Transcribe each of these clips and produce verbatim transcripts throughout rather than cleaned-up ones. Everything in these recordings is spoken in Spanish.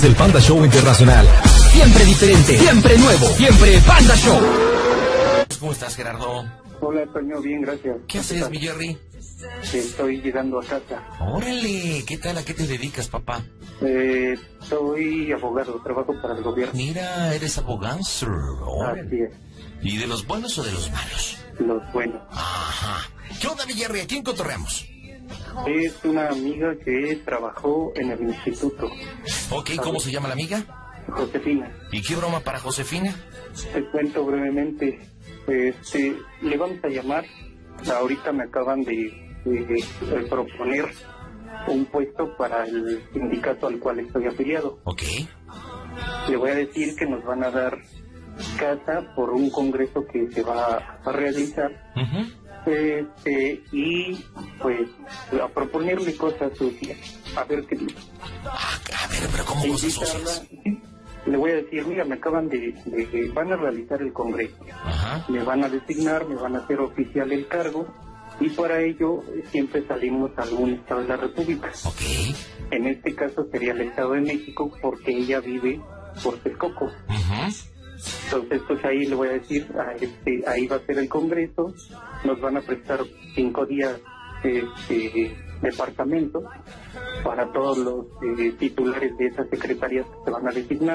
es el Panda Show Internacional. Siempre diferente, siempre nuevo, siempre Panda Show. ¿Cómo estás, Gerardo? Hola, Toño, bien, gracias. ¿Qué haces, mi Jerry? Estoy llegando a casa. Órale, ¿qué tal? ¿A qué te dedicas, papá? Eh, soy abogado, trabajo para el gobierno. Mira, eres abogado. Órale. Así es, ¿Y de los buenos o de los malos? los buenos. Ajá. ¿Qué onda, mi Jerry? ¿A quién cotorreamos? Es una amiga que trabajó en el instituto. Ok, ¿cómo se llama la amiga? Josefina. ¿Y qué broma para Josefina? Te cuento brevemente. Este, le vamos a llamar. Ahorita me acaban de, de, de proponer un puesto para el sindicato al cual estoy afiliado. Ok. Le voy a decir que nos van a dar casa por un congreso que se va a realizar. Uh-huh. Este, y pues a proponerle cosas sucias, a ver qué dice. Ah, a ver, pero ¿cómo cosas sucias? Le voy a decir, mira, me acaban de, de, de van a realizar el congreso. Ajá. Me van a designar, me van a hacer oficial el cargo, y para ello eh, siempre salimos a algún estado de la República. Ok. En este caso sería el Estado de México, porque ella vive por Texcoco. Uh-huh. Entonces, pues ahí le voy a decir, a este, ahí va a ser el congreso, nos van a prestar cinco días este, departamento para todos los eh, titulares de esas secretarías que se van a designar,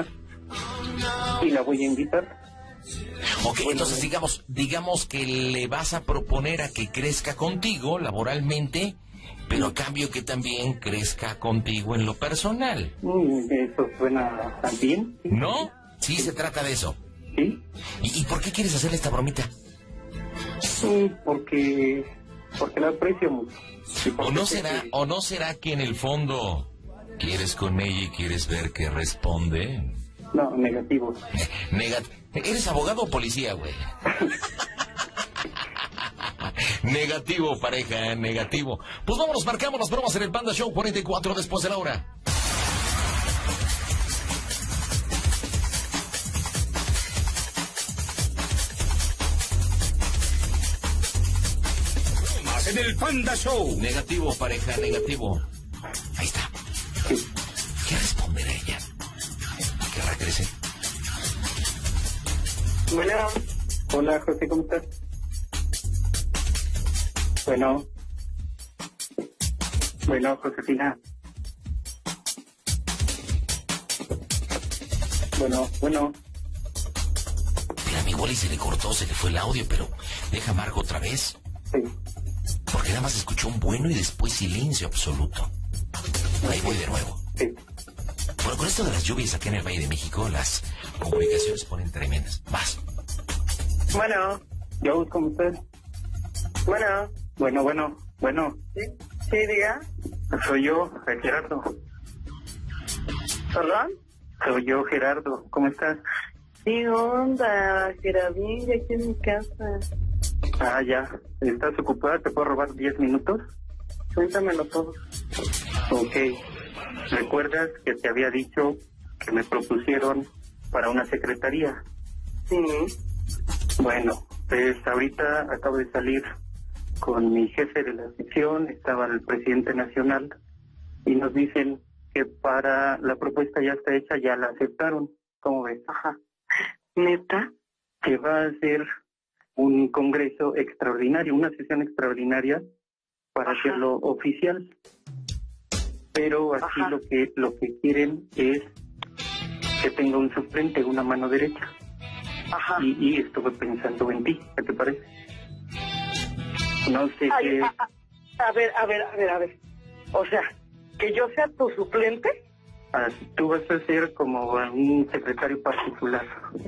y la voy a invitar. Ok, entonces digamos, digamos que le vas a proponer a que crezca contigo laboralmente, pero a cambio que también crezca contigo en lo personal. Mm, eso suena tan bien. ¿No? Sí, se trata de eso. ¿Sí? ¿Y, y por qué quieres hacerle esta bromita? Sí, porque, porque la aprecio mucho. Y ¿O porque no sé será, que- o no será que en el fondo quieres con ella y quieres ver qué responde? No, negativo. Negat ¿Eres abogado o policía, güey? Negativo, pareja, negativo. Pues vámonos, marcamos las bromas en el Panda Show cuarenta y cuatro después de la hora. En el Panda Show. Negativo, pareja, negativo. Ahí está. ¿Qué responderá ella? Que regrese. Bueno. Hola, José, ¿cómo estás? Bueno. Bueno, Josefina. Bueno, bueno. Mira, mi Wally se le cortó, se le fue el audio, pero deja Marco otra vez. Sí. Porque nada más escuchó un bueno y después silencio absoluto. Ahí voy de nuevo. Sí. Bueno, con esto de las lluvias acá en el Valle de México, las comunicaciones se ponen tremendas. Vas. Bueno, Yo, ¿cómo estás? bueno, Bueno, bueno, bueno. sí, sí, diga. Soy yo, Gerardo. ¿Perdón? Soy yo, Gerardo. ¿Cómo estás? ¿Qué onda? Que era bien, ya aquí en mi casa. Ah, ya. ¿Estás ocupada? ¿Te puedo robar diez minutos? Cuéntamelo todo. Ok. ¿Recuerdas que te había dicho que me propusieron para una secretaría? Sí, Bueno, pues ahorita acabo de salir con mi jefe de la sección, estaba el presidente nacional, y nos dicen que para la propuesta ya está hecha, ya la aceptaron. ¿Cómo ves? ajá. ¿Neta? Que va a ser un congreso extraordinario, una sesión extraordinaria para Ajá. hacerlo oficial. Pero aquí Ajá. lo que lo que quieren es que tenga un suplente, una mano derecha. Ajá. Y, y estuve pensando en ti, ¿qué te parece? No sé Ay, qué... a, a- a ver, a ver, a ver, a ver. O sea, que yo sea tu suplente. ah, tú vas a ser como un secretario particular.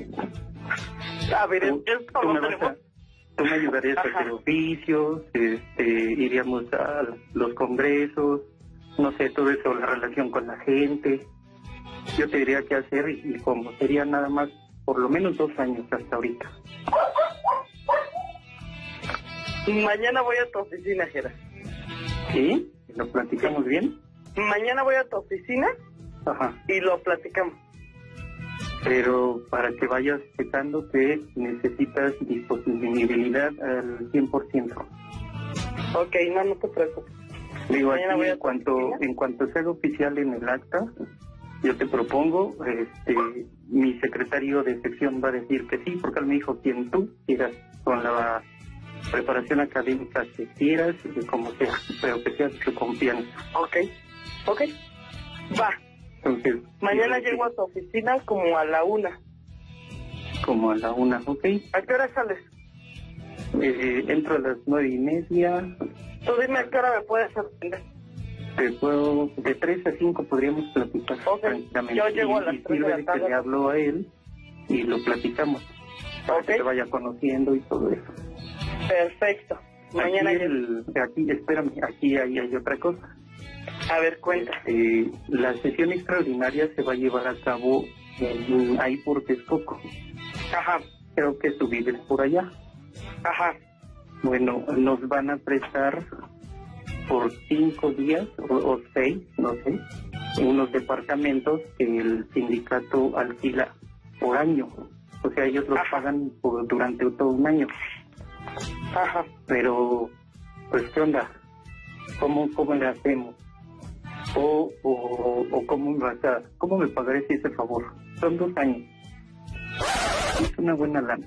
A ver, Tú, esto tú no me vas tenemos. a- tú me ayudarías a Ajá. hacer oficios, este, iríamos a los congresos, no sé, todo eso, la relación con la gente. Yo te diría qué hacer y, y cómo. Sería nada más por lo menos dos años hasta ahorita. Mañana voy a tu oficina, Gera. ¿Sí? ¿Lo platicamos bien? Mañana voy a tu oficina Ajá. y lo platicamos. Pero para que vayas checando que necesitas disponibilidad al cien por ciento. Ok, no, no te preocupes. Digo, Mañana aquí voy a en tu cuanto, oficina. en cuanto se haga oficial en el acta, yo te propongo, este, mi secretario de sección va a decir que sí, porque él me dijo quien tú quieras, con la preparación académica que quieras, y como sea, pero que sea de tu confianza. Ok, ok, va. Entonces, Mañana sí, llego a tu oficina como a la una. como a la una, ¿ok? ¿A qué hora sales? Eh, entro a las nueve y media. Tú dime a qué hora me puedes atender. Te puedo, de tres a cinco podríamos platicar Ok, tranquilamente. yo llego a Y- las y tres de sirve la de tarde. que le hablo a él y lo platicamos. Para Ok. que te vaya conociendo y todo eso. Perfecto. Mañana aquí, llego. el, aquí, espérame, aquí hay, hay otra cosa. A ver, cuenta. Eh, la sesión extraordinaria se va a llevar a cabo en, ahí por Texcoco. Ajá, Creo que tú vives por allá. ajá. Bueno, nos van a prestar por cinco días o, o seis, no sé, unos departamentos que el sindicato alquila por año. O sea, ellos los Ajá. pagan por, durante todo un año. Ajá. Pero, pues, ¿qué onda? ¿Cómo, cómo le hacemos? O, o, o cómo, me vas a, ¿cómo me pagaré ese favor? Son dos años. Es una buena lana.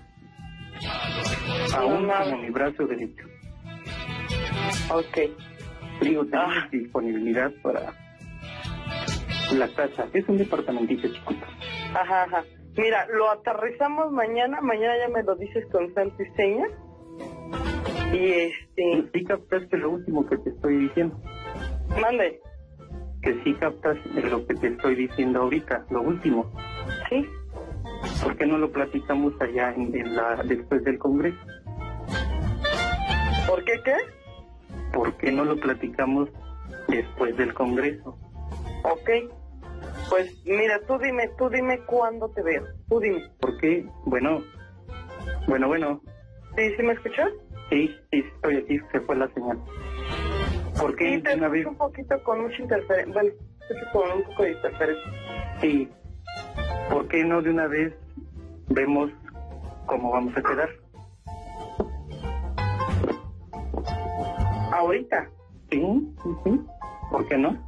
Aún No, no. como mi brazo derecho. Ok. Digo, tenemos Ah. disponibilidad para la casa. Es un departamentito chiquito. Ajá, ajá. Mira, lo aterrizamos mañana. Mañana ya me lo dices con santo y seña. Y este... Sí captaste lo último que te estoy diciendo. Mande. Que sí captas lo que te estoy diciendo ahorita, lo último. ¿Sí? ¿Por qué no lo platicamos allá en, en la después del Congreso? ¿Por qué qué? ¿Por qué no lo platicamos después del Congreso? Ok. Pues mira, tú dime, tú dime cuándo te veo. Tú dime. ¿Por qué? Bueno, bueno, bueno. ¿Sí, sí me escuchas? Sí, sí, estoy aquí, se fue la señal. ¿Por qué Sí, te de una vez? escucho un poquito con mucha interferencia. Bueno, escucho con un poco de interferencia. Sí. ¿Por qué no de una vez vemos cómo vamos a quedar? ¿Ahorita? Sí, sí, sí. ¿Por qué no?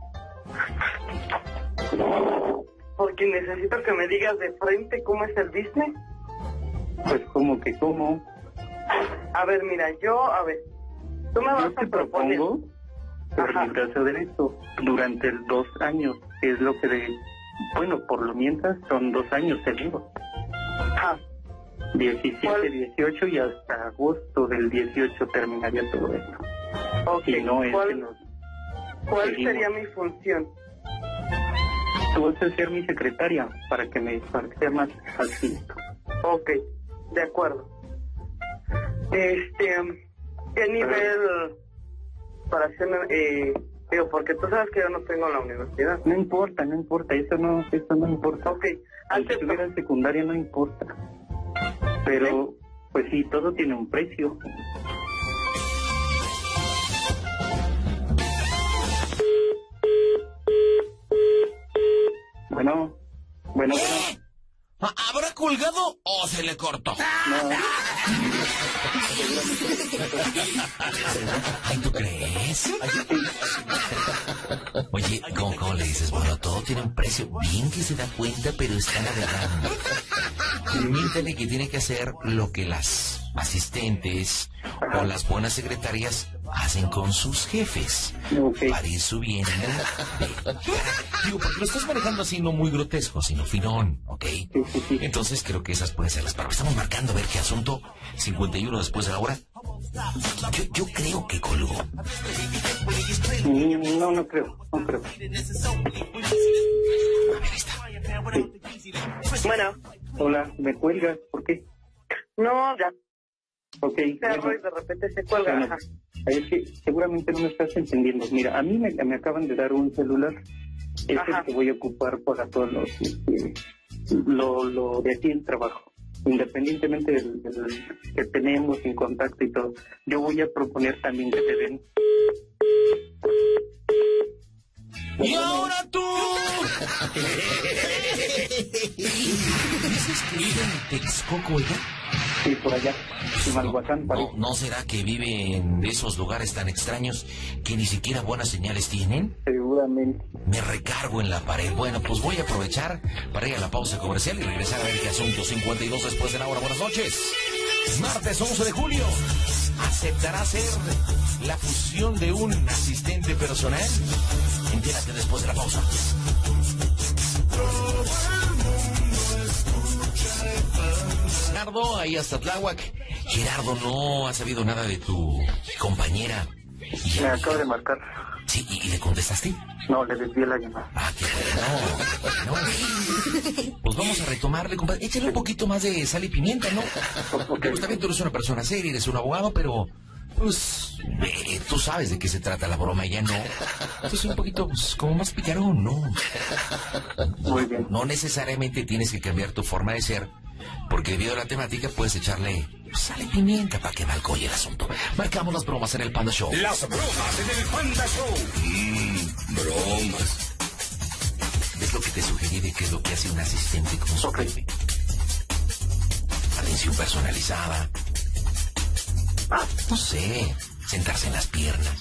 Porque necesito que me digas de frente cómo es el business. Pues como que cómo. A ver, mira, yo, a ver, tú me vas Yo a te proponer. propongo por Ajá. mi brazo derecho durante el dos años, que es lo que de, bueno, por lo mientras son dos años seguro. Ajá. diecisiete, ¿Cuál? dieciocho y hasta agosto del dieciocho terminaría todo esto. Ok, Si no es que ¿cuál, nos cuál seguimos. sería mi función? Tú vas a ser mi secretaria para que me para que sea más fácil. Ok, de acuerdo. Este, ¿qué nivel para hacerme, eh, digo, porque tú sabes que yo no tengo la universidad. No importa, no importa, eso no, eso no importa. Ok, Aunque antes, estuviera en secundaria no importa. Pero, pues sí, todo tiene un precio. Bueno, bueno, bueno. ¿Habrá colgado o se le cortó? No, Ay, ¿tú crees? Oye, ¿cómo, cómo le dices? Bueno, todo tiene un precio. Bien que se da cuenta, pero está navegando. Permítale que tiene que hacer lo que las asistentes o las buenas secretarias hacen con sus jefes. ok. Para ir subiendo. de- Digo, porque lo estás manejando así, no muy grotesco, sino finón, ¿ok? Sí, sí, sí. Entonces creo que esas pueden ser las palabras. Estamos marcando a ver qué asunto. cincuenta y uno después de la hora. Yo, yo creo que colgó. Mm, No, no creo, no creo. A ver, ahí está. Sí. bueno, Hola, ¿me cuelgas? ¿Por qué? no, ya Ok. cerro bueno. y de repente se cuelga. Bueno, Ajá. es que seguramente no me estás entendiendo. Mira, a mí me, me acaban de dar un celular. Es Ajá. el que voy a ocupar para todos los, este, lo, lo de aquí el trabajo. Independientemente del, del que tenemos en contacto y todo, yo voy a proponer también que te den. ¡Y ahora tú! ¿Dices que vive en Texcoco, oiga? Sí, por allá, Chimalhuacán, ¿No, ¿No será que vive en esos lugares tan extraños que ni siquiera buenas señales tienen? Seguramente. Me recargo en la pared. Bueno, pues voy a aprovechar para ir a la pausa comercial y regresar a ver qué asunto. cincuenta y dos después de la hora. Buenas noches. Martes once de julio. ¿Aceptará ser la fusión de un asistente personal? Entérate después de la pausa. Gerardo, ahí hasta Tláhuac. Gerardo, no ha sabido nada de tu compañera. Y me acaba de marcar. Sí, ¿y, y le contestaste? No, le desvié la llamada. Ah, qué bueno. No. Pues vamos a retomarle, compadre. Échale un poquito más de sal y pimienta, ¿no? Porque pues, también tú eres una persona seria, eres un abogado, pero... Pues, eh, tú sabes de qué se trata la broma, ya no. Entonces un poquito, pues, como más picarón, ¿no? Muy bien. No necesariamente tienes que cambiar tu forma de ser, porque debido a la temática puedes echarle pues, sal y pimienta para que malcoye el asunto. Marcamos las bromas en el Panda Show. Las bromas en el Panda Show. Mmm, bromas. Es lo que te sugerí de qué es lo que hace un asistente como su jefe. Atención personalizada. Ah, no sé, sentarse en las piernas.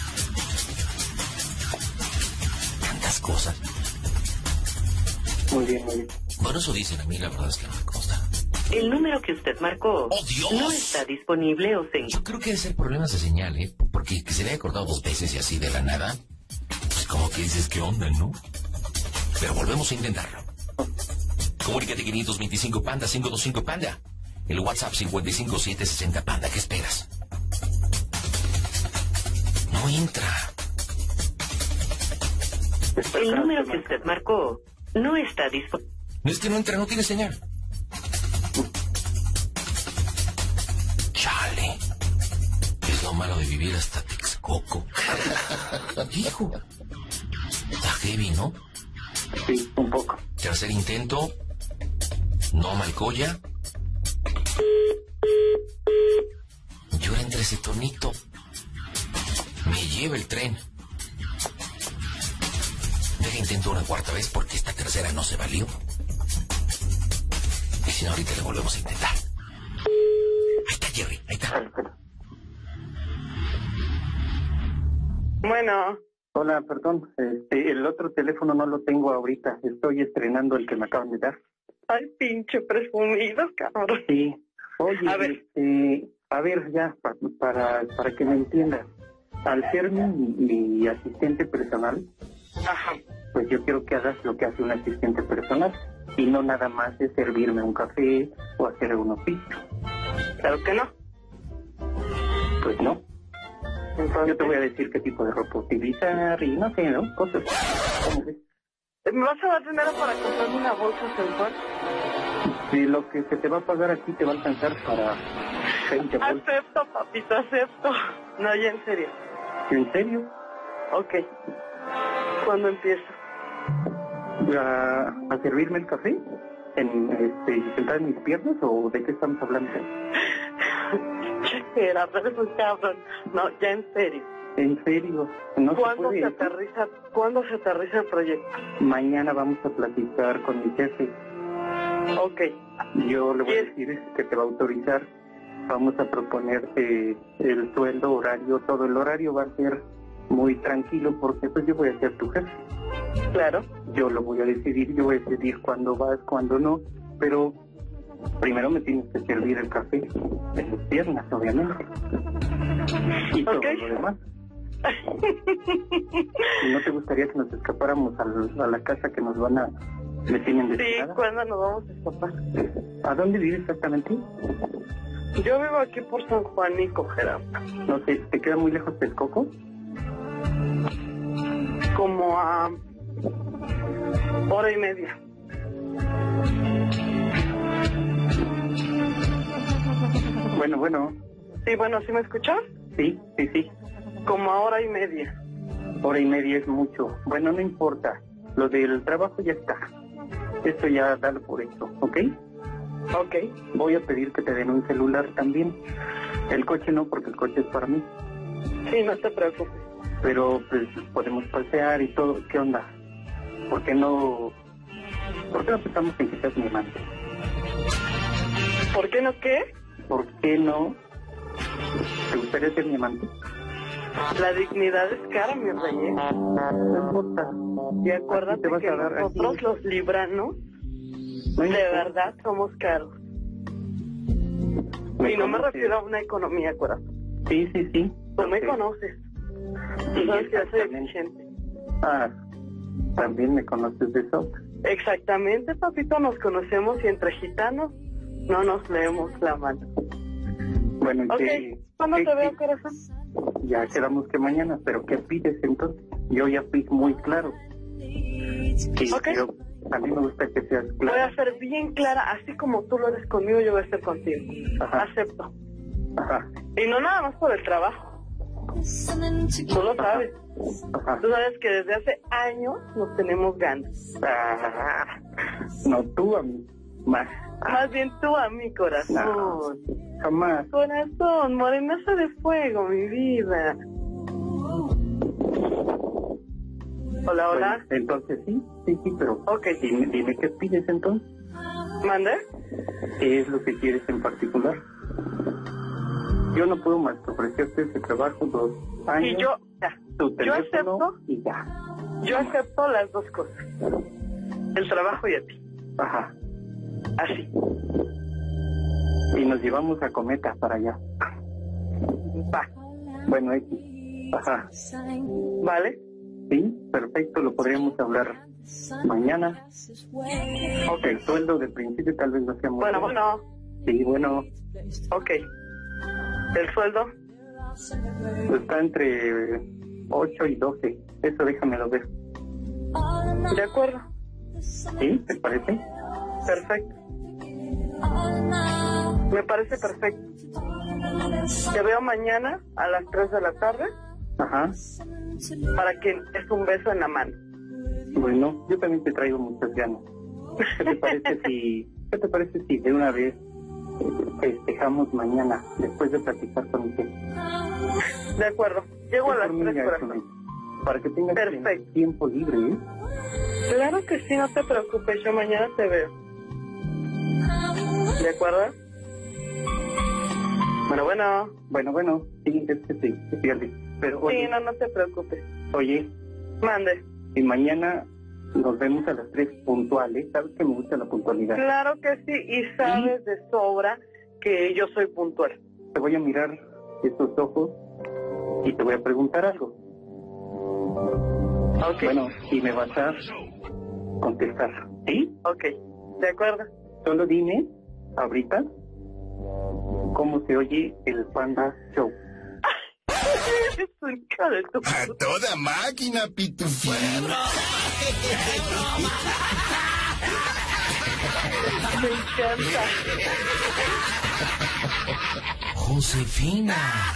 Tantas cosas. Muy bien, muy bien. Bueno, eso dicen a mí, la verdad es que no me consta. El número que usted marcó ¡Oh, Dios! no está disponible o se... Yo creo que debe ser problemas de señal, ¿eh? Porque que se le haya cortado dos veces y así de la nada, pues como que dices, ¿qué onda, no? Pero volvemos a intentarlo. Comunícate quinientos veinticinco Panda, cinco dos cinco Panda. El WhatsApp cincuenta y cinco siete sesenta Panda. ¿Qué esperas? No entra. El número que usted marcó no está disponible. No es que no entra, no tiene señal. Chale. Es lo malo de vivir hasta Texcoco. Hijo. Está heavy, ¿no? Sí, un poco. Tercer intento. No malcoya. Llora entre ese tonito. Me lleva el tren. Deja intento una cuarta vez porque esta tercera no se valió. Y si no, ahorita le volvemos a intentar. Ahí está Jerry, ahí está. Bueno. Hola, perdón. Este, el otro teléfono no lo tengo ahorita. Estoy estrenando el que me acaban de dar. Ay, pinche presumido, cabrón. Sí. Oye, a ver, este, a ver ya, pa, para para que me entiendas. Al ser mi, mi asistente personal, ajá, pues yo quiero que hagas lo que hace un asistente personal y no nada más de servirme un café o hacer un oficio. claro que no. Pues no. Entonces, Yo te voy a decir qué tipo de ropa utilizar y no sé, ¿no? Cosas. ¿Cómo ves? ¿me vas a dar dinero para comprarme una bolsa sensual? Si lo que se te va a pagar aquí te va a alcanzar para veinte bolsas. Acepto, papito, acepto. No, ya en serio. ¿En serio? Ok. ¿Cuándo empiezo? ¿A, a servirme el café? ¿En, este, y sentar en mis piernas o de qué estamos hablando? Era, pero es un cabrón. No, ya en serio. ¿En serio? ¿No ¿Cuándo se, se puede aterriza, ¿Cuándo se aterriza el proyecto? Mañana vamos a platicar con mi jefe. Ok. Yo le voy a Bien. decir que te va a autorizar. Vamos a proponerte el sueldo, horario, todo. El horario va a ser muy tranquilo porque pues yo voy a ser tu jefe. Claro. Yo lo voy a decidir, yo voy a decidir cuándo vas, cuándo no, pero primero me tienes que servir el café en las piernas, obviamente. Y todo Ok. lo demás. ¿Y no te gustaría que nos escapáramos a, a la casa que nos van a... me tienen Sí, destinada? ¿cuándo nos vamos a escapar? ¿A dónde vives exactamente? Yo vivo aquí por San Juanico, Gerardo. No sé, ¿te queda muy lejos del Coco? Como a hora y media. Bueno, bueno, Sí, bueno, ¿sí me escuchas? sí, sí, sí. Como a hora y media. Hora y media es mucho. Bueno, no importa. Lo del trabajo ya está. Esto ya dalo por hecho, ¿ok? Ok. Voy a pedir que te den un celular también. El coche no, porque el coche es para mí. Sí, no te preocupes. Pero pues podemos pasear y todo. ¿Qué onda? ¿Por qué no? ¿Por qué no pensamos en que seas mi amante? ¿Por qué no qué? ¿por qué no? ¿Te gustaría ser mi amante? La dignidad es cara, mi rey. No importa. Y acuérdate te vas que a dar nosotros así. los libranos, No de importa. verdad, somos caros. Me Y no me conoces. refiero a una economía, corazón. Sí, sí, sí. Tú me Ok. conoces. Tú Sí, sabes que yo soy exactamente. exigente. Ah, también me conoces de eso. Exactamente, papito, nos conocemos y entre gitanos no nos leemos la mano. Bueno, ¿y Ok, qué- ¿cuándo qué- te veo, qué- corazón? Ya quedamos que mañana, pero ¿qué pides entonces? Yo ya fui muy claro. Sí, Ok. yo, a mí me gusta que seas Voy a claro. ser bien clara, así como tú lo eres conmigo, yo voy a ser contigo. Ajá. Acepto. Ajá, Y no nada más por el trabajo. Tú lo sabes. ajá. Tú sabes que desde hace años nos tenemos ganas. Ah, no, tú a mí, más. Más bien tú a mi corazón. No, jamás. Corazón, morenaza de fuego, mi vida. Hola, hola. Bueno, entonces sí, sí, sí, pero Ok. dime, dime qué pides entonces. ¿Mande? ¿Qué es lo que quieres en particular? Yo no puedo más que ofrecerte ese trabajo dos años, Y yo, ya, tu yo teléfono acepto, y ya. yo acepto las dos cosas. El trabajo y a ti. Ajá. Así. Y nos llevamos a Cometa para allá. Va. Bueno, X. Ajá. ¿Vale? Sí, perfecto, lo podríamos hablar mañana. Ok, el sueldo de principio tal vez no sea muy Bueno, bueno. bueno. Sí, bueno, Ok. ¿El sueldo? está entre ocho y doce. Eso déjamelo ver. De acuerdo. ¿Sí? ¿Te parece? Perfecto. Me parece perfecto. Te veo mañana a las tres de la tarde Ajá. para que es un beso en la mano. Bueno, yo también te traigo muchas ganas. ¿Qué te parece si, qué te parece si de una vez festejamos mañana después de platicar con usted? De acuerdo. Llego a Sí, las por mí, tres, ya, corazón. Sonia, para que tengas Perfecto. tiempo libre, ¿eh? Claro que sí, no te preocupes. Yo mañana te veo. ¿De acuerdo? Bueno, bueno. Bueno, bueno, sí, es que sí, se pierde. Pero oye, Sí, no, no te preocupes. oye, Mande. y mañana nos vemos a las tres puntuales. ¿Sabes que me gusta la puntualidad? Claro que sí, y sabes de sobra que yo soy puntual. Te voy a mirar esos ojos y te voy a preguntar algo. Ok, Bueno, y me vas a contestar, ¿sí? ok, de acuerdo. Solo dime, ahorita, cómo se oye el Panda Show. Eres un hijo de tu... A toda máquina, pitufina. Me encanta. Josefina.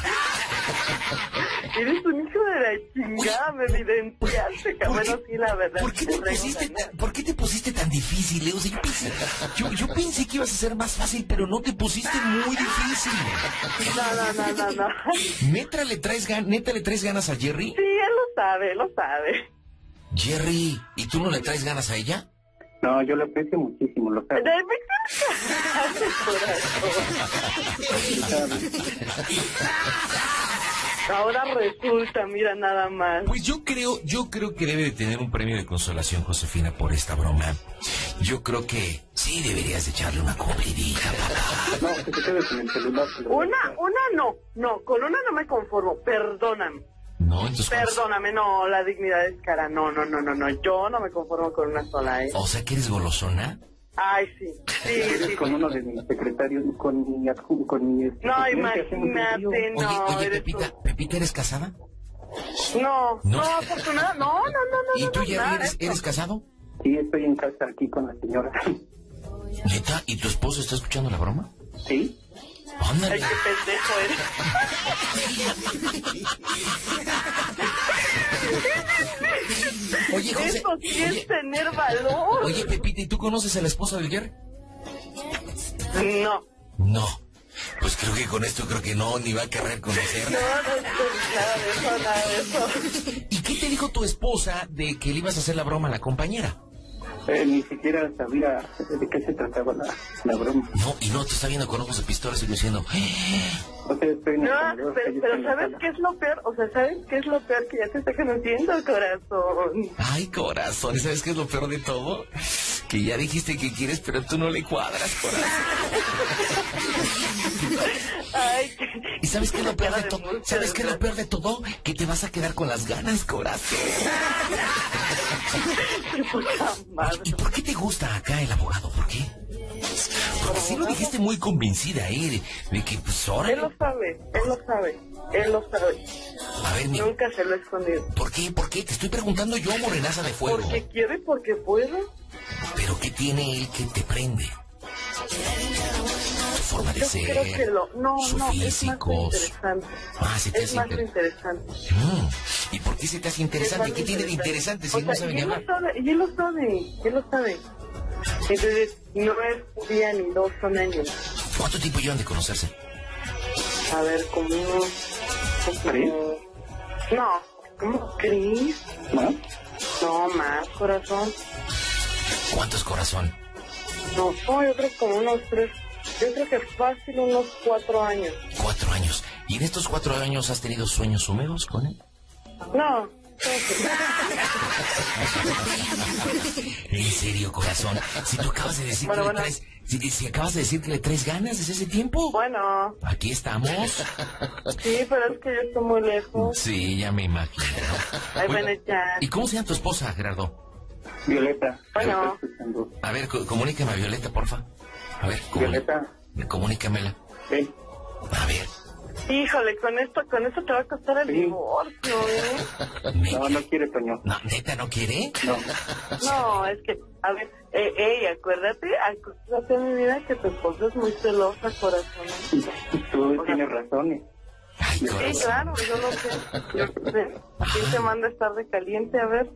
Eres un hijo de la chingada, me evidenciaste, que bueno, sí, la verdad. ¿Por qué te te pusiste, regañé. tan, ¿por qué te pusiste tan difícil, Leo? O sea, yo, pensé, yo, yo pensé que ibas a ser más fácil, pero no te pusiste muy difícil. No, no, no, no, no. ¿Neta le traes, gan ¿Neta le traes ganas a Jerry? Sí, él lo sabe, lo sabe. Jerry, ¿y tú no le traes ganas a ella? No, yo lo aprecio muchísimo, lo De sabes. mi corazón. Ahora resulta, mira nada más. Pues yo creo, yo creo que debe de tener un premio de consolación, Josefina, por esta broma. Yo creo que sí deberías de echarle una cumplidita, papá. No, que te quedes en el celular. te lo voy a Una, dejar. una no, no, con una no me conformo, perdóname. No, entonces... ¿cómo se- Perdóname, no, la dignidad es cara, no, no, no, no, no, yo no me conformo con una sola, ¿eh? O sea, que eres golosona. Ay, sí, sí, ¿Quieres sí. con uno de mis secretarios, con mi adjunto, con mi... este, No, presidente, hacemos un trío? imagínate, Oye, no, oye, eres Pepita, Pepita, ¿eres casada? tú. No, No. no, afortunada, no, no, no, no. ¿Y tú, no, Jerry, nada, eres, esto. eres casado? Sí, estoy en casa aquí con la señora. ¿Neta? ¿Y tu esposo está escuchando la broma? ¿Sí? Ándale. Ay, qué pendejo eres. Oye, José, Eso sí oye, es tener valor. oye, Pepita, ¿y tú conoces a la esposa del Jerry? No, No. Pues creo que con esto creo que no, ni va a querer no, conocerla. no, no, nada de eso, nada de eso. ¿Y qué te dijo tu esposa de que le ibas a hacer la broma a la compañera? Eh, ni siquiera sabía de qué se trataba la, la broma. No, y no, te está viendo con ojos de pistola y diciendo... O sea, estoy en No, el comedor, pero, ella pero está en la ¿sabes sala. qué es lo peor? O sea, ¿sabes qué es lo peor? Que ya te está conociendo, corazón. Ay, corazón, ¿y sabes qué es lo peor de todo? Que ya dijiste que quieres, pero tú no le cuadras, corazón. Ay, qué... ¿Y sabes qué es lo peor de de todo? mucho, ¿Sabes qué es lo ¿verdad? peor de todo? Que te vas a quedar con las ganas, corazón. Qué poca madre. ¿Y por qué te gusta acá el abogado? ¿Por qué? Porque sí lo dijiste muy convencida, ¿eh? De, de que, pues, Él ahora... lo sabe, él lo sabe, él lo sabe. A ver, mi... Nunca se lo he escondido. ¿Por qué? ¿Por qué? Te estoy preguntando yo, morenaza de fuego. Porque quiere, porque puede. ¿Pero qué tiene él que te prende? Su forma de Yo ser, creo que lo... No, su no, físico. es más interesante. Ah, se te Es hace más inter- interesante. Mm, ¿Y por qué se te hace interesante? Es ¿Qué más tiene de interesante si O no sea, sabe y ni él lo hablar? sabe, y él lo sabe, él lo sabe. Entonces, no es un día ni dos, son años. ¿Cuánto tiempo llevan de conocerse? A ver, como unos... ¿Tres? No, ¿cómo crees? ¿No? No, más, corazón. ¿Cuántos, corazón? No, no, yo creo que como unos tres. Yo creo que fácil unos cuatro años. Cuatro años. ¿Y en estos cuatro años has tenido sueños húmedos con él? No. En serio, corazón. Si tú acabas de decir Bueno, que bueno. le traes... Si, si acabas de decir que le traes ganas desde ese tiempo. Bueno, Aquí estamos. sí, pero es que yo estoy muy lejos. Sí, ya me imagino. Ahí Oiga, ven ya. ¿y cómo se llama tu esposa, Gerardo? Violeta. Bueno. ¿me estás escuchando? A ver, co- comunícame a Violeta, porfa. A ver, comuni- Violeta. comunícamela. Sí. A ver. Híjole, con esto, con esto te va a costar el Sí. divorcio, ¿eh? Me- No, no quiere, Toño. No, ¿neta no quiere? No. No, es que, a ver, eh, ey, acuérdate, acuérdate, mi vida, que tu esposa es muy celosa, corazón. Tú tienes razones. Ay, Sí, corazón. claro, yo lo sé. Yo lo sé. ¿Quién te manda a estar de caliente? A ver.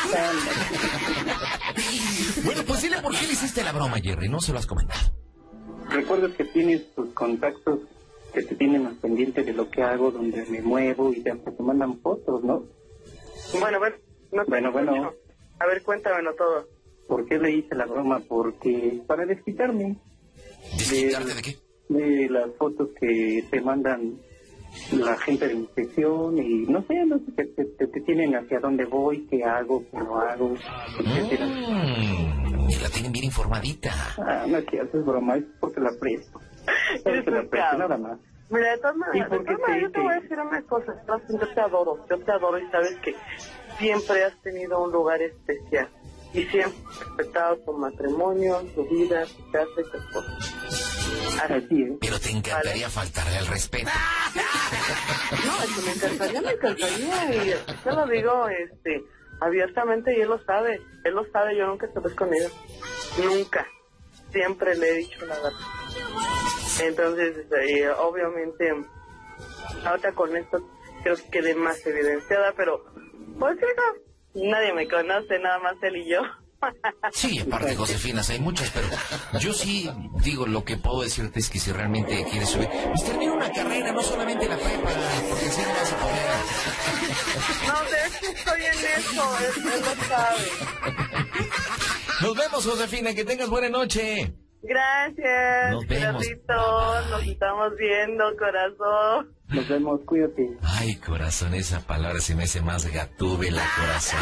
Bueno, pues dile por qué le hiciste la broma, Jerry. No se lo has comentado. Recuerdas que tienes tus contactos que te tienen al pendiente de lo que hago, donde me muevo y te, te mandan fotos, ¿no? Bueno, a ver, no te Bueno, bueno. escucho. A ver, cuéntamelo todo. ¿Por qué le hice la broma? Porque para desquitarme ¿Desquitarte de qué? de las fotos que te mandan la gente de inspección y no sé, no sé, te, te, te- te tienen hacia dónde voy, qué hago, qué no hago, etcétera. Mm, y la tienen bien informadita. Ah, no es que haces broma, es porque la presto. Eres Es que la un presto, cabrón. nada más. Mira, de todas ¿Y maneras, de por qué todas maneras, yo te- te voy a te- decir una cosa. Sebastián, yo te adoro, yo te adoro y sabes que siempre has tenido un lugar especial. Y siempre has respetado tu matrimonio, tu vida, tu casa y tu esposa. Así es. Pero te encantaría faltarle al respeto. No, es que me encantaría, me encantaría. Y te lo digo este, abiertamente y él lo sabe. Él lo sabe, yo nunca estuve escondido. Nunca. Siempre le he dicho la verdad. Entonces, eh, obviamente, ahorita con esto creo que quedé más evidenciada, pero pues hijo, nadie me conoce, nada más él y yo. Sí, aparte, Josefinas, hay muchas, pero yo sí digo, lo que puedo decirte es que si realmente quieres subir, pues termina una carrera, no solamente la prepa, porque si no vas a poder. No, de hecho estoy en eso, él, él lo sabe. Nos vemos, Josefina, que tengas buena noche. Gracias, Nos vemos. Gerardito, nos estamos viendo, corazón. Nos vemos, cuídate. Ay, corazón, esa palabra se me hace más gatúbela, corazón.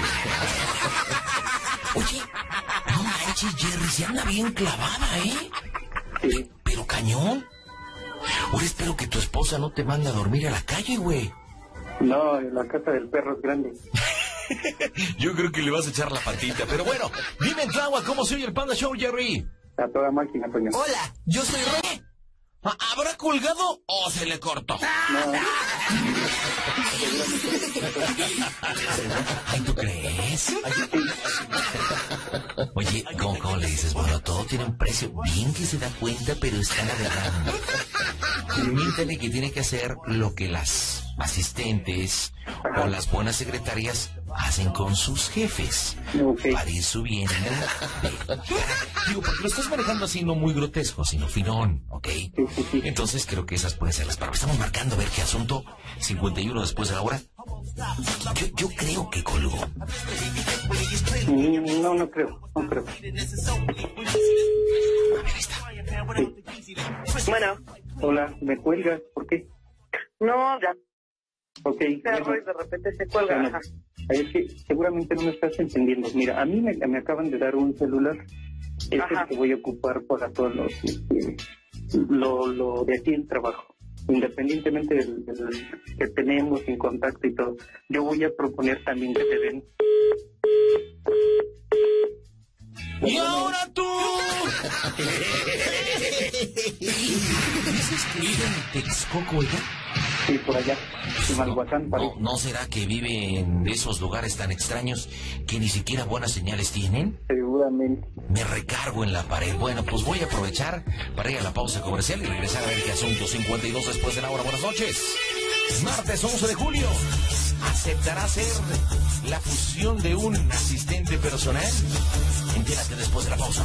Oye, no manches, Jerry, se anda bien clavada, ¿eh? Sí. Pero cañón. Ahora espero que tu esposa no te mande a dormir a la calle, güey. No, la casa del perro es grande. Yo creo que le vas a echar la patita, pero bueno, dime en Tláhuac, ¿cómo se oye el Panda Show, Jerry? A toda máquina, Toño. Hola, yo soy Roy. ¿Habrá colgado o se le cortó? No, Ay, ¿tú crees? Oye, ¿cómo, cómo le dices? Bueno, todo tiene un precio. Bien que se da cuenta, pero están agarrando. Permítale que tiene que hacer lo que las asistentes o las buenas secretarias hacen con sus jefes. ok. Para ir subiendo. de- Digo, porque lo estás manejando así, no muy grotesco, sino finón, ¿ok? Sí, sí, sí. Entonces creo que esas pueden ser las palabras. Estamos marcando a ver qué asunto. cincuenta y uno después de la hora. Yo, yo creo que colgó. No, no creo, no creo. A ver, ahí está. Sí. Bueno. Hola, ¿me cuelgas? ¿Por qué? No, ya. Ok. Cerro y de repente se cuelga. Bueno, Ajá. es que seguramente no me estás entendiendo. Mira, a mí me, me acaban de dar un celular. Es Ajá. el que voy a ocupar para todos los... Este, lo, lo de aquí en trabajo. Independientemente del, del que tenemos en contacto y todo, yo voy a proponer también que te den... ¡Y ahora tú! ¿Dices que vive en Texcoco ella? Sí, por allá, en Malhuacán, parece. No, ¿no será que vive en esos lugares tan extraños que ni siquiera buenas señales tienen? Seguramente. Me recargo en la pared. Bueno, pues voy a aprovechar para ir a la pausa comercial y regresar a ver qué asunto. cincuenta y dos después de la hora. Buenas noches. Martes once de julio. ¿Aceptará ser la fusión de un asistente personal? Entérate después de la pausa.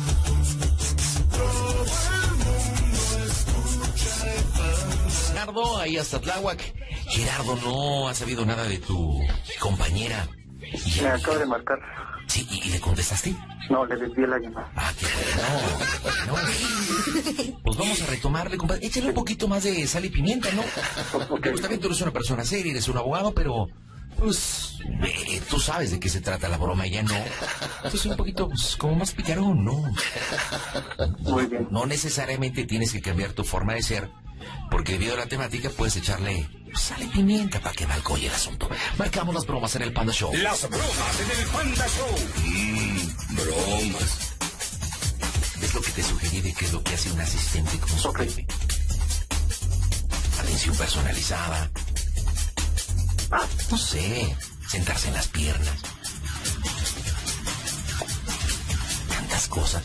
Gerardo, ahí hasta Tláhuac. Gerardo, no ha sabido nada de tu compañera. Y Me acabo de marcar. Sí, ¿y, y le contestaste? No, le desvié la llamada. Ah, qué bueno. No. Pues vamos a retomarle, compadre. Échale un poquito más de sal y pimienta, ¿no? Porque pues, también tú eres una persona seria, eres un abogado, pero... Pues, eh, tú sabes de qué se trata la broma, ya no. Entonces un poquito, pues, como más picarón, ¿no? Muy bien. No necesariamente tienes que cambiar tu forma de ser, porque debido a la temática puedes echarle sal y pimienta para que malcoye el asunto. Marcamos las bromas en el Panda Show. Las bromas en el Panda Show. Mmm, bromas. Es lo que te sugerí de qué es lo que hace un asistente con su Ok. jefe. Atención personalizada. Ah, no sé, sentarse en las piernas. Tantas cosas.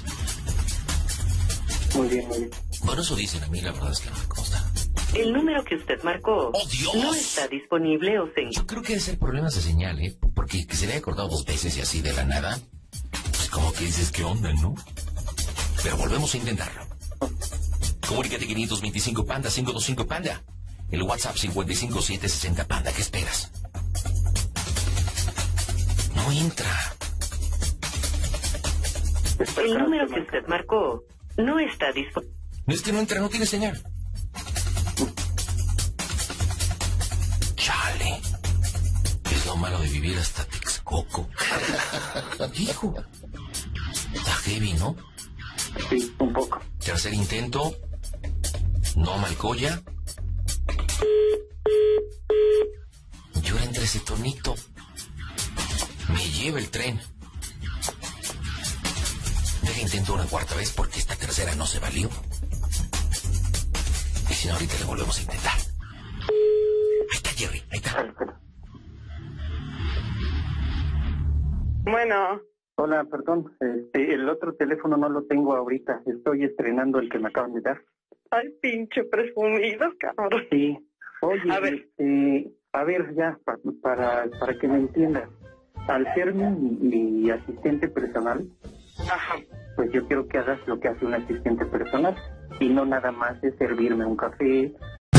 Muy bien, muy bien. Bueno, eso dicen a mí, la verdad es que no me consta. El número que usted marcó ¡Oh, Dios! no está disponible o se... Yo creo que debe ser problemas de señal, ¿eh? Porque que se le haya cortado dos veces y así de la nada, pues como que dices, ¿qué onda, no? Pero volvemos a intentarlo. Comunícate quinientos veinticinco Panda, cinco dos cinco Panda. El WhatsApp cincuenta y cinco siete sesenta Panda. ¿Qué esperas? No entra. El número que usted marcó no está disponible. No es que no entra, no tiene señal. Chale. Es lo malo de vivir hasta Texcoco. Hijo. Está heavy, ¿no? Sí, un poco. Tercer intento. No malcoya. Llora entre ese tonito. Me lleva el tren. Deja intento una cuarta vez porque esta tercera no se valió. Y si no, ahorita le volvemos a intentar. Ahí está Jerry, ahí está. Bueno. Hola, perdón. Este, el otro teléfono no lo tengo ahorita. Estoy estrenando el que me acaban de dar. Ay, pinche presumido, cabrón. Sí. Oye, A ver. este, a ver, ya, pa- para, para que me entiendas. Al ser mi, mi asistente personal, Ajá. pues yo quiero que hagas lo que hace un asistente personal. Y no nada más es servirme un café.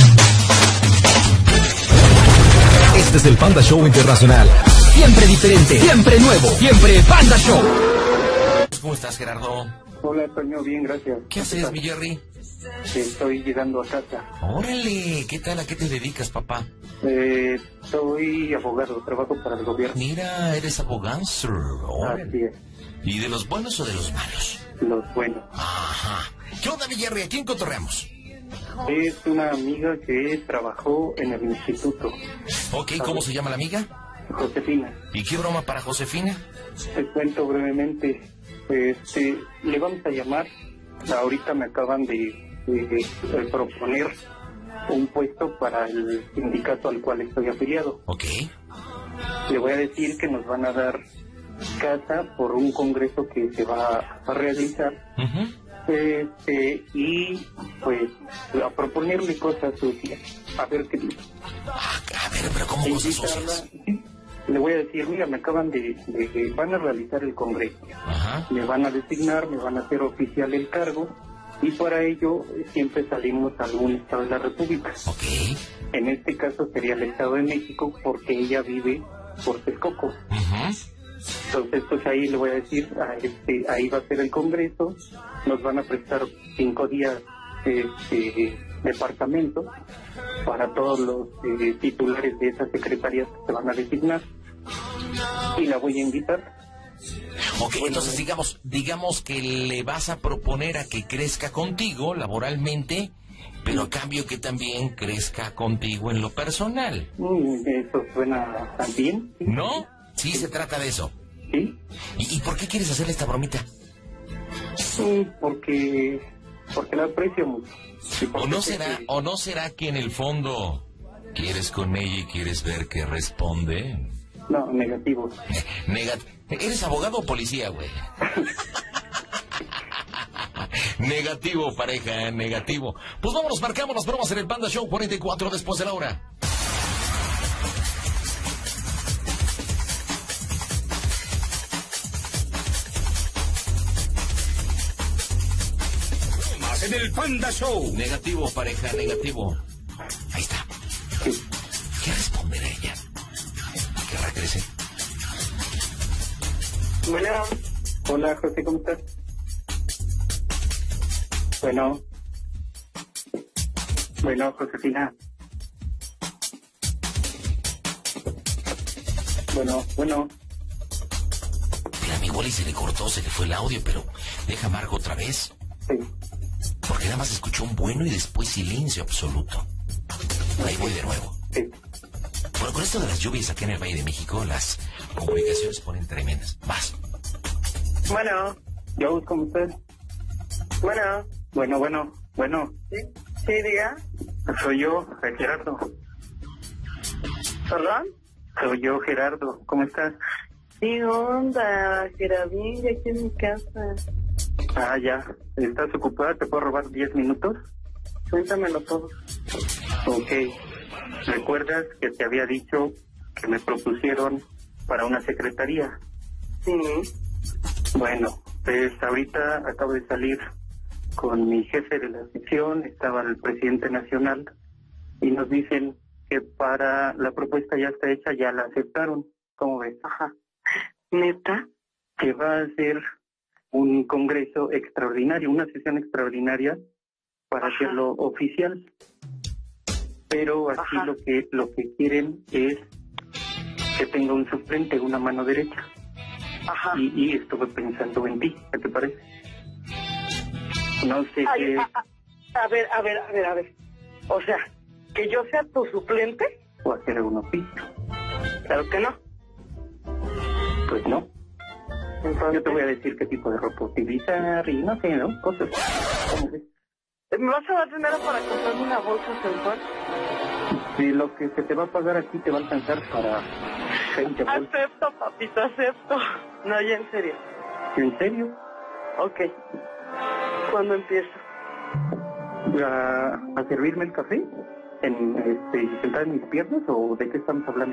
Este es el Panda Show Internacional. Siempre diferente, siempre nuevo, siempre Panda Show. ¿Cómo estás, Gerardo? Hola, Toño, bien, gracias. ¿Qué haces, mi Jerry? Estoy llegando a casa. Órale, ¿qué tal? ¿A qué te dedicas, papá? Eh, soy abogado, trabajo para el gobierno. Mira, eres abogado, sir. Órale. Así es, ¿Y de los buenos o de los malos? los buenos. Ajá. ¿Qué onda, mi Jerry? ¿A quién cotorreamos? Es una amiga que trabajó en el instituto, Ok, ¿cómo se llama la amiga? Josefina. ¿Y qué broma para Josefina? Te cuento brevemente. Este, le vamos a llamar. Ahorita me acaban de, de- de proponer un puesto para el sindicato al cual estoy afiliado. Ok. Le voy a decir que nos van a dar casa por un congreso que se va a realizar. Ujú. Este, y pues a proponerle cosas sucias. A ver qué dice. Ah, a ver, pero ¿cómo cosas Invitarla, sucias? sí. Le voy a decir, mira, me acaban de, de, de- van a realizar el congreso. Ajá. Me van a designar, me van a hacer oficial el cargo y para ello eh, siempre salimos a algún estado de la República. Ok. En este caso sería el Estado de México porque ella vive por Texcoco. Ujú. Entonces, pues ahí le voy a decir, a este, ahí va a ser el Congreso, nos van a prestar cinco días este, departamento para todos los eh, titulares de esas secretarías que se van a designar, y la voy a invitar. Ok, entonces digamos, digamos que le vas a proponer a que crezca contigo laboralmente, pero a cambio que también crezca contigo en lo personal. Mm, eso suena tan bien. ¿No? Sí, se trata de eso. ¿Sí? ¿Y, y por qué quieres hacerle esta bromita? Sí, porque, porque la aprecio mucho. ¿O no será, que... o no será que en el fondo quieres con ella y quieres ver qué responde? No, negativo. Negat ¿Eres abogado o policía, güey? Negativo, pareja, negativo. Pues vámonos, marcamos las bromas en el Panda Show cuarenta y cuatro después de la hora. Más en el Panda Show. Negativo, pareja, negativo. Ahí está. ¿Qué responderá ella? ¿Querrá crecer? Bueno. Hola, José, ¿cómo estás? Bueno. Bueno, Josefina. Bueno, bueno. El amigo Wally se le cortó, se le fue el audio, pero deja Margo otra vez. Sí. Porque nada más escuchó un bueno y después silencio absoluto. Ahí voy de nuevo. Sí. Bueno, con esto de las lluvias acá en el Valle de México, las comunicaciones se ponen tremendas. Vas. Bueno. Yo, ¿cómo estás? Bueno. Bueno, bueno, bueno. Sí, sí, diga. Soy yo, Gerardo. ¿Perdón? Soy yo, Gerardo. ¿Cómo estás? ¿Qué onda, Gerardín? Aquí en mi casa. Ah, ya. ¿Estás ocupada? ¿Te puedo robar diez minutos? Cuéntamelo todo. Ok. ¿Recuerdas que te había dicho que me propusieron para una secretaría? Sí. Bueno, pues ahorita acabo de salir con mi jefe de la sección, estaba el presidente nacional, y nos dicen que para la propuesta ya está hecha, ya la aceptaron. ¿Cómo ves? Ajá. ¿Neta? Que va a ser un congreso extraordinario, una sesión extraordinaria para Ajá. hacerlo oficial. Pero así Ajá. lo que lo que quieren es que tenga un suplente, una mano derecha. Ajá. Y, y estuve pensando en ti, ¿qué te parece? No sé Ay, qué... A, a, a ver, a ver, a ver, a ver. O sea, ¿que yo sea tu suplente? O hacer un oficio. Claro que no. Pues no. Entonces, yo te voy a decir qué tipo de ropa utilizar y no sé, ¿no? Cosas. ¿Cómo ves? ¿Me vas a dar dinero para comprarme una bolsa sensual? Si lo que se te va a pagar aquí te va a alcanzar para veinte bolsas. Acepto, papito, acepto. No, ya en serio. ¿En serio? Ok. ¿Cuándo empiezo? ¿A, a servirme el café? ¿En, este, sentar en mis piernas o de qué estamos hablando?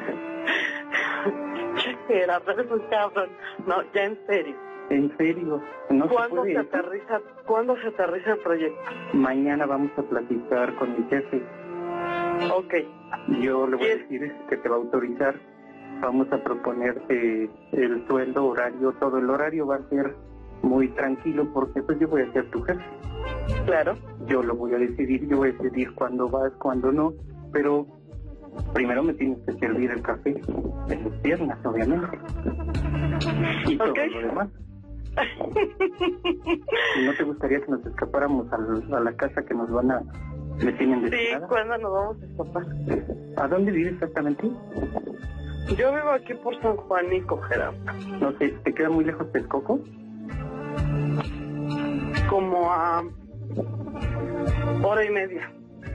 ¿Qué era? Pero es un cabrón. No, ya en serio. ¿En serio? No ¿Cuándo se, se aterriza, ¿Cuándo se aterriza el proyecto? Mañana vamos a platicar con mi jefe. Ok. Yo le voy a decir que te va a autorizar. Vamos a proponerte el sueldo, horario, todo. El horario va a ser muy tranquilo porque pues yo voy a ser tu jefe. Claro. Yo lo voy a decidir, yo voy a decidir cuándo vas, cuándo no, pero primero me tienes que servir el café en las piernas, obviamente. Y todo okay. lo demás. ¿No te gustaría que nos escapáramos a la, a la casa que nos van a... me tienen destinada? Sí, ¿cuándo nos vamos a escapar? ¿A dónde vives exactamente? Yo vivo aquí por San Juanico, Gerardo. No sé, ¿te queda muy lejos Texcoco? Como a hora y media.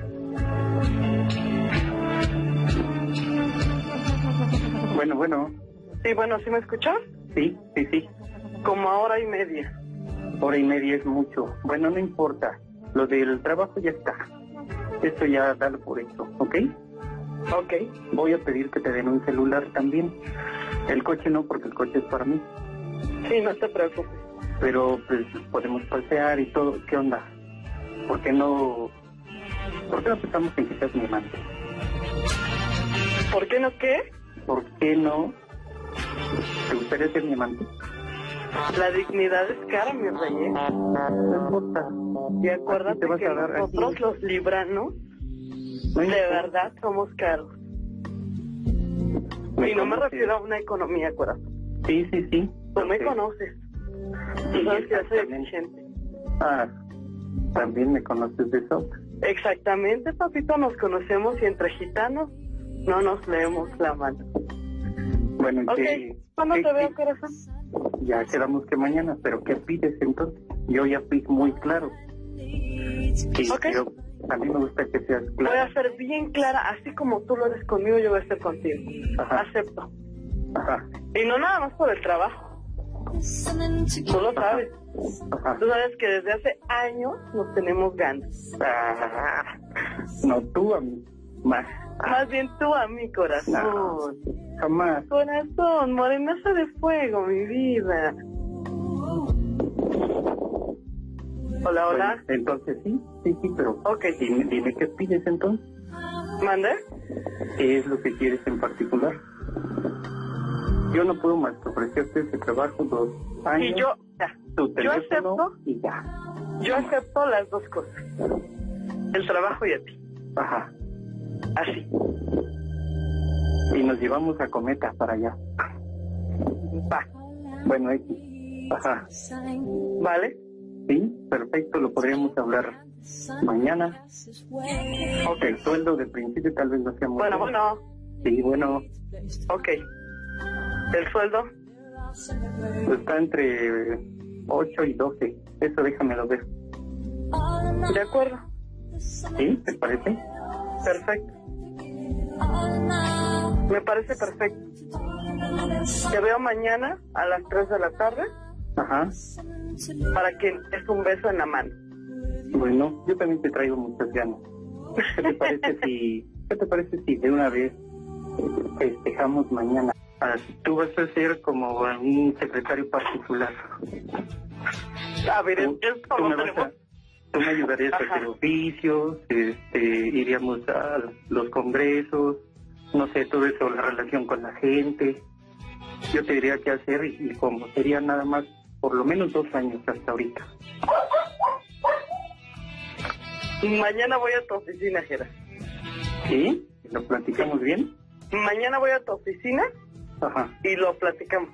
Bueno, bueno. Sí, bueno, ¿sí me escuchas? Sí, sí, sí. Como a hora y media. Hora y media es mucho. Bueno, no importa. Lo del trabajo ya está. Esto ya dalo por hecho, ¿ok? Ok. Voy a pedir que te den un celular también. El coche no, porque el coche es para mí. Sí, no te preocupes. Pero pues podemos pasear y todo. ¿Qué onda? ¿Por qué no... ¿Por qué no pensamos en que seas mi amante? ¿Por qué no qué? ¿Por qué no ¿Te gustaría ser mi amante? La dignidad es cara, mi rey. No importa. Y acuérdate te vas que a dar nosotros aquí. los libranos, No de importa. verdad, somos caros. Y no me conoces. refiero a una economía, corazón. Sí, sí, sí. Tú me Ok. conoces. Tú sabes que yo soy exigente. Ah, también me conoces de eso. Exactamente, papito, nos conocemos y entre gitanos no nos leemos la mano. Bueno, ¿y Ok, qué- ¿cuándo qué- te veo, qué- corazón? Ya quedamos que mañana, pero ¿qué pides entonces? Yo ya fui muy claro. Sí, Ok. yo, a mí me gusta que seas Voy a claro. ser bien clara, así como tú lo eres conmigo, yo voy a ser contigo. Ajá. Acepto. Ajá, Y no nada más por el trabajo. Tú lo sabes. ajá. Tú sabes que desde hace años nos tenemos ganas. Ah, no, tú a mí, más. Más bien tú a mi corazón. No. Jamás. Corazón, morenaza de fuego, mi vida. Hola, hola. Bueno, entonces sí, sí, sí, pero Ok. dime, dime qué pides entonces. ¿Mande? ¿Qué es lo que quieres en particular? Yo no puedo más que ofrecerte ese trabajo dos años, Y yo, ya, tu yo teléfono acepto, y ya. yo acepto las dos cosas. El trabajo y a ti. Ajá. Así. Y nos llevamos a Cometa para allá. Va. Bueno, X. Ajá. ¿Vale? Sí, perfecto, lo podríamos hablar mañana. Ok, el sueldo de principio tal vez lo hacemos. Bueno, bueno. Sí, bueno, Ok. ¿El sueldo? está entre ocho y doce. Eso déjamelo ver. De acuerdo. ¿Sí? ¿Te parece? Perfecto. Me parece perfecto. Te veo mañana a las tres de la tarde Ajá. para que es un beso en la mano. Bueno, yo también te traigo muchas ganas. ¿Qué te parece si, qué te parece si de una vez eh, festejamos mañana? Ah, tú vas a ser como un secretario particular. A ver, Tú, es tú como me vas tenemos... a- tú me ayudarías a Ajá. hacer oficios, este, iríamos a los congresos, no sé, todo eso, la relación con la gente. Yo te diría qué hacer y, y cómo. Sería nada más por lo menos dos años hasta ahorita. Mañana voy a tu oficina, Jera. ¿Sí? ¿Lo platicamos bien? Mañana voy a tu oficina Ajá. y lo platicamos.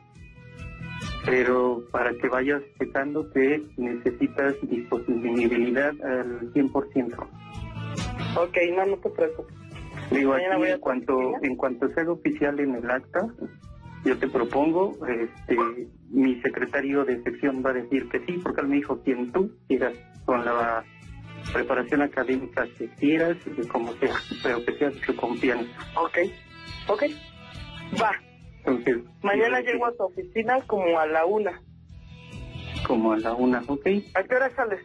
Pero para que vayas checando que necesitas disponibilidad al cien por ciento. Ok, no, no te preocupes. Digo, Mañana aquí voy a en cuanto, oficina. en cuanto se haga oficial en el acta, yo te propongo, este, mi secretario de sección va a decir que sí, porque él me dijo quien tú quieras, con la preparación académica que quieras, y como sea, pero que sea de tu confianza. Ok, ok. Va. Entonces, Mañana yo- llego a tu oficina como a la una. como a la una, ok. ¿A qué hora sales?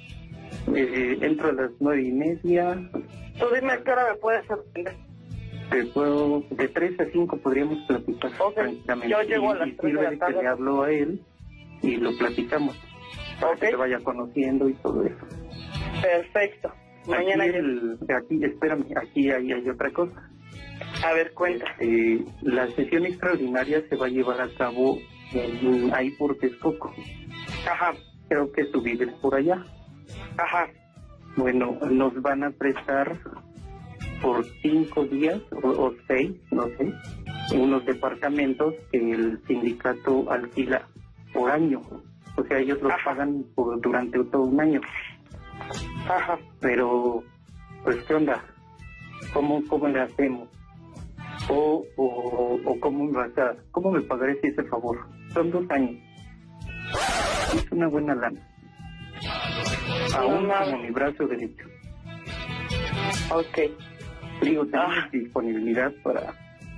Eh, entro a las nueve y media. Tú dime a qué hora me puedes atender. Te puedo, de tres a cinco podríamos platicar Ok, tranquilamente. yo llego a Y- las y tres de sirve la que tarde. le hablo a él y lo platicamos. Para Ok. que te vaya conociendo y todo eso. Perfecto. Mañana aquí, llego. el, aquí, espérame, aquí hay, hay otra cosa. A ver, cuenta. Eh, la sesión extraordinaria se va a llevar a cabo en, ahí por Texcoco. Ajá, Creo que tú vives por allá. ajá. Bueno, nos van a prestar por cinco días o, o seis, no sé, unos departamentos que el sindicato alquila por año. O sea, ellos los Ajá. pagan por, durante todo un año. Ajá. Pero, pues, ¿qué onda? ¿Cómo, cómo le hacemos? O, o, o cómo me vas a, cómo me pagaré si ese favor. Son dos años. Es una buena lana. Aún Una- como mi brazo derecho. Ok. Digo, tenemos Ah. disponibilidad para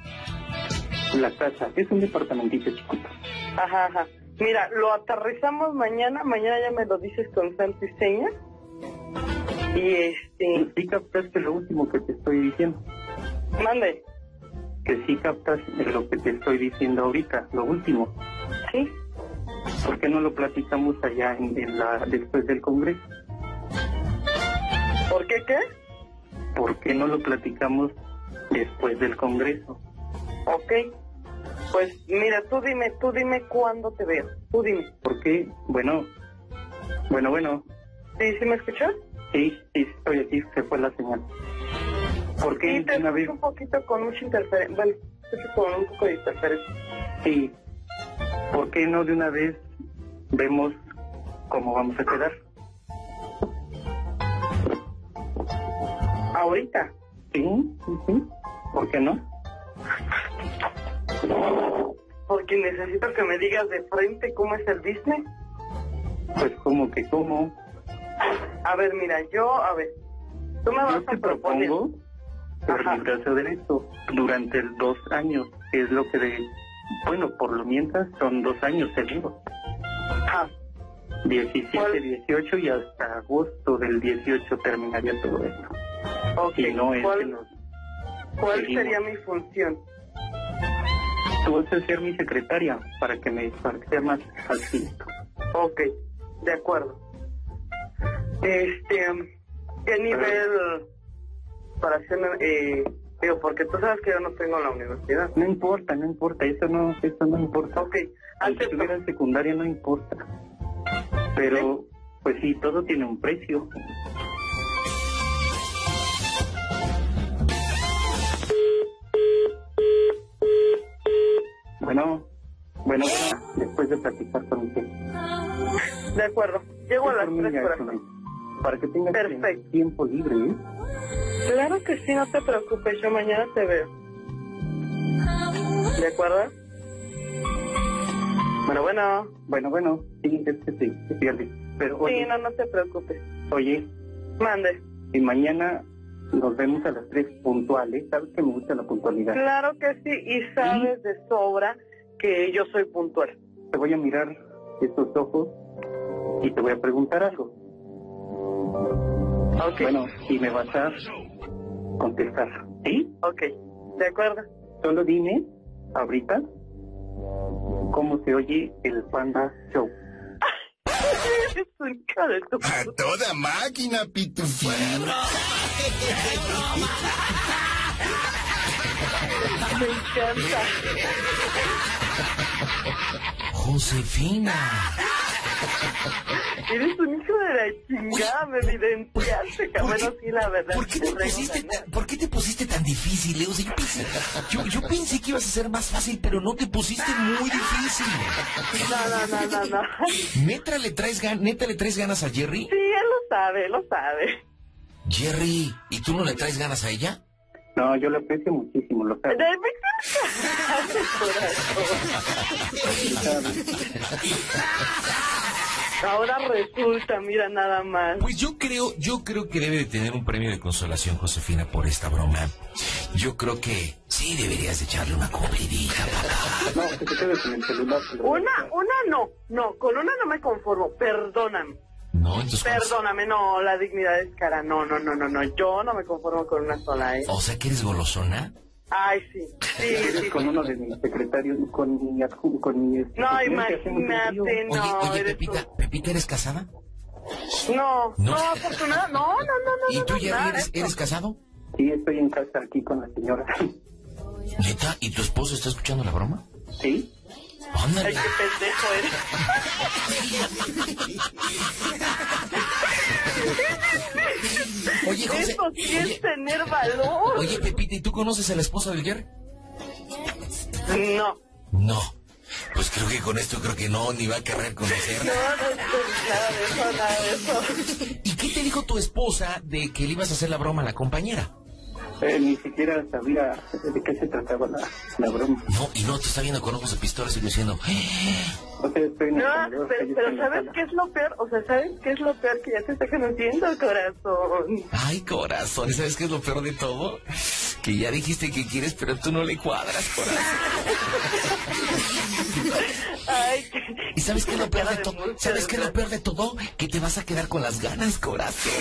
la casa. Es un departamentito chiquito. Ajá, ajá. Mira, lo aterrizamos mañana. Mañana ya me lo dices con santo y seña. Y este... Sí captaste lo último que te estoy diciendo. Mande. Que sí captas lo que te estoy diciendo ahorita, lo último. ¿Sí? ¿Por qué no lo platicamos allá en, en la después del Congreso? ¿Por qué qué? ¿Por qué no lo platicamos después del Congreso? Ok. Pues mira, tú dime, tú dime cuándo te veo. Tú dime. ¿Por qué? Bueno, bueno, bueno. ¿Sí, sí me escuchas? Sí, sí, estoy aquí, se fue la señal. ¿Por qué Sí, te una vez? escucho un poquito con mucha interferencia. Bueno, escucho con un poco de interferencia. Sí. ¿Por qué no de una vez vemos cómo vamos a quedar? ¿Ahorita? Sí, sí, sí. ¿Por qué no? Porque necesito que me digas de frente cómo es el business. Pues como que cómo. A ver, mira, yo, a ver, tú me vas Yo te a proponer. propongo, por Ajá. mi brazo derecho, durante dos años, que es lo que de... Bueno, por lo mientras son dos años seguidos. Ajá. diecisiete, ¿Cuál? dieciocho y hasta agosto del dieciocho terminaría todo esto. Ok, Y no es ¿cuál, que nos... ¿cuál seguimos. sería mi función? Tú vas a ser mi secretaria para que me para que sea más facilito. Ok, de acuerdo. Este, ¿qué nivel para hacerme, eh, digo, porque tú sabes que yo no tengo la universidad. No importa, no importa, eso no, eso no importa. Ok, Aunque acepto. estuviera en secundaria no importa. Pero, pues sí, todo tiene un precio. Bueno, bueno, bueno, después de platicar con usted. De acuerdo, llego a las Por mí, tres ya, horas. con él. Para que tengas Perfecto. tiempo libre, ¿eh? Claro que sí, no te preocupes, yo mañana te veo. ¿De acuerdo? Bueno, bueno. Bueno, bueno, sí, es que sí, se pierde. Pero, Sí, oye, no, no te preocupes. oye, Mande. y mañana nos vemos a las tres puntuales. ¿Sabes que me gusta la puntualidad? Claro que sí, y sabes de sobra que yo soy puntual. Te voy a mirar estos ojos y te voy a preguntar algo. Ok, Bueno, y me vas a contestar, ¿sí? ok, de acuerdo. Solo dime, ahorita, cómo se oye el Panda Show. Es un hijo de tu... A toda máquina, pitufino. Me encanta. Josefina. Eres un hijo de la chingada, me evidenciaste, que bueno, sí, la verdad. ¿Por qué te traigo pusiste, ganas. tan- ¿por qué te pusiste tan difícil, Leo? O sea, yo, pensé, yo, yo pensé que ibas a ser más fácil, pero no te pusiste muy difícil. No, no, no, no, no. ¿Neta le traes, gan- ¿Neta le traes ganas a Jerry? Sí, él lo sabe, él lo sabe. Jerry, ¿y tú no le traes ganas a ella? No, yo lo aprecio muchísimo, lo De sabes. Ahora resulta, mira nada más. Pues yo creo, yo creo que debe de tener un premio de consolación, Josefina, por esta broma. Yo creo que sí deberías de echarle una cumplidita, papá. No, que te quedes con el celular. que lo voy a Una, echar. una no, no, con una no me conformo, perdóname. No, entonces... ¿cómo se- Perdóname, no, la dignidad es cara, no, no, no, no, no, yo no me conformo con una sola, ¿eh? O sea, que eres golosona. Ay, sí, sí, Quieres sí. con uno de mis secretarios, con mi adju- con mi... este, No, suplente, hacemos un imagínate, trío. Oye, no, oye, eres Pepita, Pepita, ¿eres casada? tú. No, No. no, afortunada, no, no, no, no. ¿Y no, tú, no, Jerry, nada eres, de eso. eres casado? Sí, estoy en casa aquí con la señora. ¿Neta? ¿Y tu esposo está escuchando la broma? ¿Sí? Ay, Ándale. qué pendejo eres. Oye, José. Eso sí es Oye, tener valor. oye, Pepita, ¿y tú conoces a la esposa del Jerry? No, No. Pues creo que con esto creo que no, ni va a querer no, conocerla. no, nada de eso, nada de eso. ¿Y qué te dijo tu esposa de que le ibas a hacer la broma a la compañera? Eh, ni siquiera sabía de qué se trataba la, la broma. No, y no, te está viendo con ojos de pistola y diciendo, O sea, estoy en el No, comedor, pero, ella está pero en la ¿sabes sala. qué es lo peor? O sea, ¿sabes qué es lo peor? Que ya te está conociendo, corazón. ay, corazón, ¿y sabes qué es lo peor de todo? Que ya dijiste que quieres, pero tú no le cuadras, corazón. Ay, qué... ¿Y sabes qué es lo peor de todo? mucho, ¿Sabes qué es lo ¿verdad? peor de todo? Que te vas a quedar con las ganas, corazón.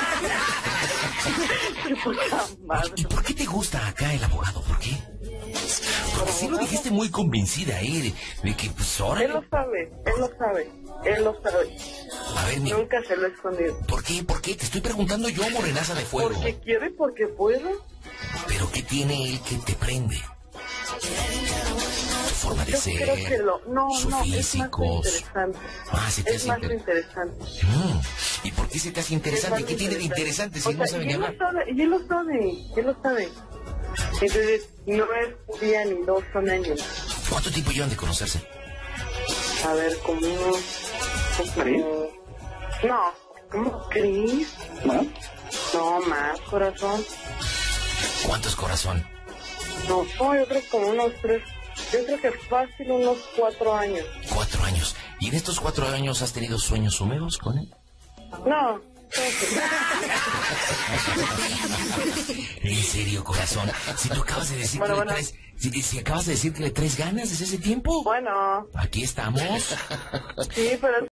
Qué poca madre. ¿Y por qué te gusta acá el abogado? ¿Por qué? Porque sí lo dijiste muy convencida, ¿eh? De, de que, pues, ahora... Él lo sabe, él lo sabe, él lo sabe. A ver, mi... Nunca se lo he escondido. ¿por qué? ¿Por qué? Te estoy preguntando yo, morenaza de fuego. Porque quiere, porque puede. ¿Pero qué tiene él que te prende? forma de Yo ser, creo que lo, no, su no, físico. es más interesante. Ah, se te Es hace más inter- interesante. Mm, ¿Y por qué se te hace interesante? Es ¿Qué más tiene de interesante si O no sea, sabe y ni él lo hablar? sabe, y él lo sabe, y él lo sabe. Entonces, no es un día ni dos, son años. ¿Cuánto tiempo llevan de conocerse? A ver, como unos... ¿Cris? No, ¿cómo Cris? ¿No? No, más, corazón. ¿Cuántos corazón? No, no, yo creo que como unos tres... Yo creo que fácil unos cuatro años. Cuatro años. ¿Y en estos cuatro años has tenido sueños húmedos con él? No. En serio, corazón. Si tú acabas de decir Bueno, que le bueno. traes... Si, si acabas de decir que le traes ganas desde ese tiempo. Bueno, Aquí estamos. sí, pero